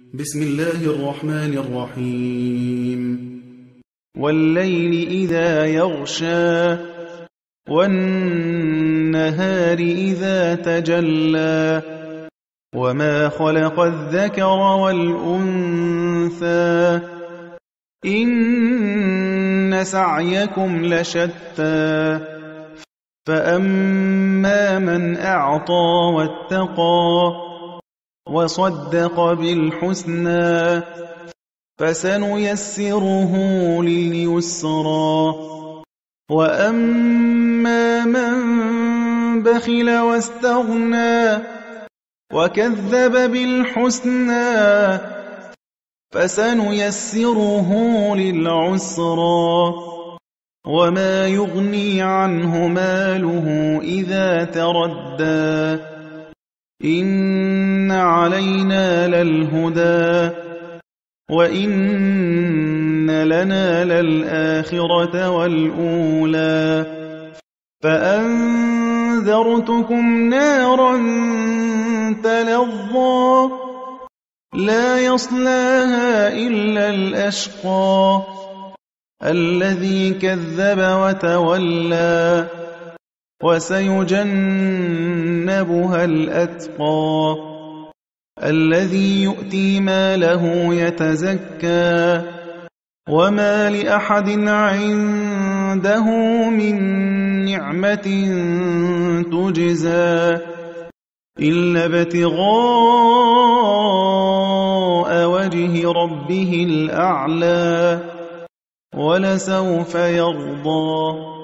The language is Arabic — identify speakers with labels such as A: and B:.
A: بسم الله الرحمن الرحيم.
B: والليل إذا يغشى والنهار إذا تجلى وما خلق الذكر والأنثى إن سعيكم لشتى فأما من أعطى واتقى وصدق بالحسنى فسنيسره لليسرى وأما من بخل واستغنى وكذب بالحسنى فسنيسره للعسرى وما يغني عنه ماله إذا تردى إن علينا للهدى وإن لنا للآخرة والأولى فأنذرتكم نارا تلظى لا يصلاها إلا الأشقى الذي كذب وتولى وسيجنبها الأتقى الذي يؤتي ماله يتزكى وما لأحد عنده من نعمة تجزى إلا ابتغاء وجه ربه الأعلى ولسوف يرضى.